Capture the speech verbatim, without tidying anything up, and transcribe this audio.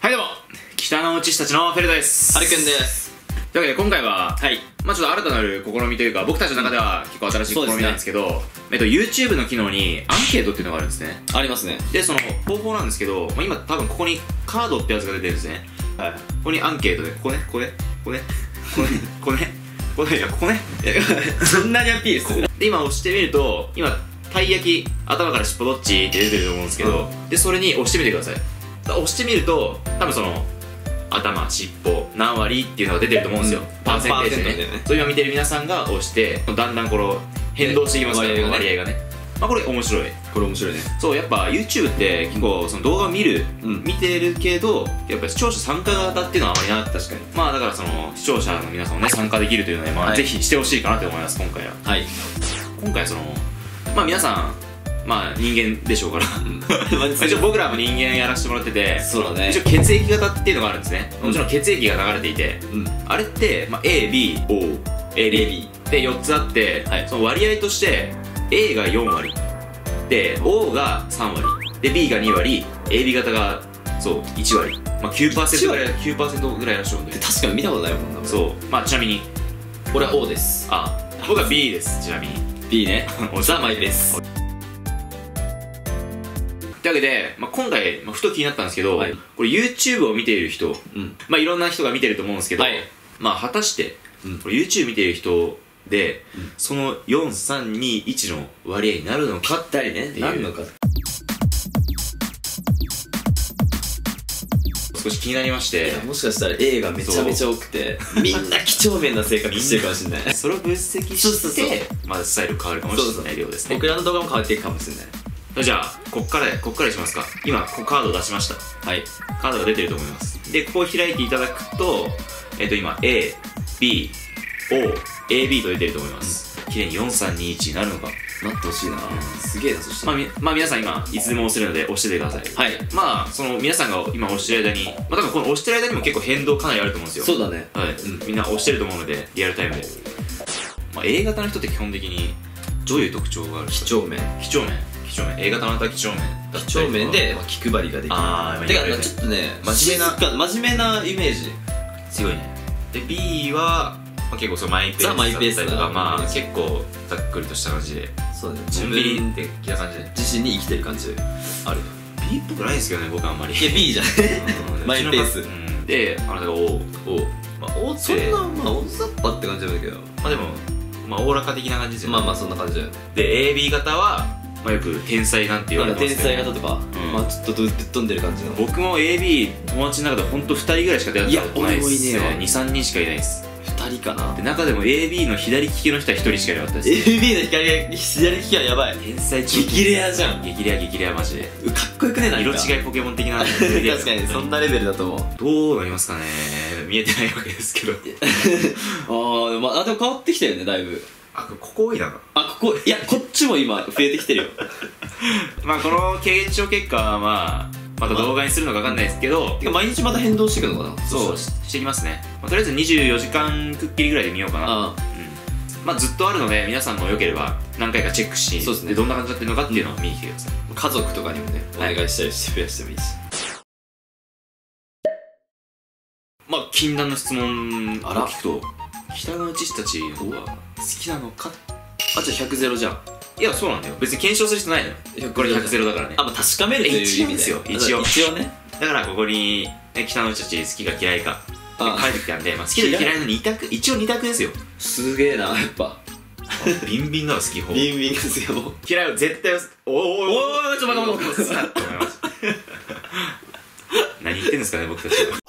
はいどうも、北の内市たちのフェルトです。 はるくんです。 というわけで今回は、 はい、 まあちょっと新たなる試みというか、僕たちの中では結構新しい試みなんですけど、ね、えっと YouTube の機能にアンケートっていうのがあるんですね。 ありますね。 で、その方法なんですけど、まあ、今多分ここにカードってやつが出てるんですね。はい。ここにアンケートで、ここね、ここね、ここね、ここね、ここね、ここね、いや、ここね。 そんなにアピールする。 で、今押してみると、今、たい焼き、頭から尻尾どっちって出てると思うんですけど、うん、で、それに押してみてください。押してみると、多分その、頭、尻尾、何割っていうのが出てると思うんですよ。うん、パーセンテージでね。ねそう今見てる皆さんが押して、だんだんこの、変動していきますから、ね、割合がね。まあこれ面白い。 これ面白いね。 そう、やっぱ YouTube って結構その動画を見る、うん、見てるけど、やっぱ視聴者参加型っていうのはあまりなかった。確かに。まあだからその、視聴者の皆さんもね、参加できるというので、まあ、はい、ぜひしてほしいかなと思います、今回は。はい。今回その、まあ皆さん、まあ人間でしょうから一応僕らも人間やらせてもらってて、そうだね、一応血液型っていうのがあるんですね。もちろん血液が流れていて、うん、あれって、まあ、エービーオーエービー でよっつあって、はい、その割合として A がよんわりで O がさんわりで B がにわり エービー 型がそういちわり、まあ、きゅうパーセント ぐらい きゅうパーセント ぐらいらしいので、 確かに見たことないもんな。 そうまあちなみに俺は O です。 あ僕は B です。ちなみに B ねザ・マイペース。 というわけで、まあ、今回、まあ、ふと気になったんですけど、はい、これ YouTube を見ている人、うん、まあいろんな人が見てると思うんですけど、はい、まあ果たして、うん、これ YouTube 見ている人で、うん、そのよん、さん、に、いちの割合になるのかぴったりね、なるのか少し気になりまして、 もしかしたら A がめちゃめちゃ多くてみんな几帳面な性格してるかもしれないそれを分析してまずスタイル変わるかもしれないようですね。 僕らの動画も変わっていくかもしれない。 じゃあこっからこっからしますか。今ここカードを出しました。はい、カードが出てると思います。でここを開いていただくとえっと今 エービーオーエービー と出てると思います。綺麗によんさんにいちになるのかなってほしいな。すげえな。そしてまあ、まあ皆さん今いつでも押せるので押しててください。はい。まあその皆さんが今押してる間に、まあ多分この押してる間にも結構変動かなりあると思うんですよ。 そうだね。 はい、うん、みんな押してると思うのでリアルタイムで。まあ A 型の人って基本的にどういう特徴があるんですか。 几帳面。 几帳面。几帳面。A 型の方は几帳面。 几帳面で気配りができる。ああ。てかちょっとね真面目な真面目なイメージ強いね。で B はまあ、結構そのマイペースだったりとか、まあ結構ざっくりとした感じで、そうね、自分できた感じで自身に生きてる感じある。 B っぽくないですけどね、僕はあんまり。 いや B じゃんマイペースで、あなたが O。 まあ O ってそんなまあ大雑把って感じなんだけど、 まあでもまあおおらか的な感じですよね。 まあまあそんな感じだよ。 で エービー 型はまあよく天才なんて言われてますけど、 天才型とかまあちょっとぶっ飛んでる感じの。 僕も エービー 友達の中でほんとふたりぐらいしか出会ったことないですね。に、さんにんしかいないです。 ふたりかな。 で中でも エービー の左利きの人はひとりしかいなかったです。 エービー の左左利きはやばい。 天才激レアじゃん。 激レア激レアマジでかっこよくね。なんか色違いポケモン的な確かにそんなレベルだと思う。 どうなりますかね。見えてないわけですけどああまあでも変わってきたよねだいぶ。 あここ多いな。 あここいやこっちも今増えてきてるよまあこの検証結果はまあまた動画にするのか分かんないですけど、 てか毎日また変動していくのかな。 そうしてきますね。とりあえずにじゅうよじかんくっきりぐらいで見ようかな。まあずっとあるので皆さんもよければ何回かチェックし、どんな感じになってるのかっていうのを見に来てください。 家族とかにもねお願いしたりして増やしてもいいし。 まあ禁断の質問を聞くと、北の内たちの方は好きなのか。 あじゃあひゃくゼロじゃん。 いやそうなんだよ。別に検証する必要ないのよ。これひゃくゼロだからね。 あまあ確かめるという意味ですよ。一応一応ね。だからここに北の内たち好きか嫌いか書いてきたんで、好きか嫌いのに択、一応に択ですよ。 すげえなやっぱ。 ビンビンなら好き方。 ビンビンですよ。 嫌いは絶対。おおおおちょっと待って待って待って。何言ってんですかね僕たちは。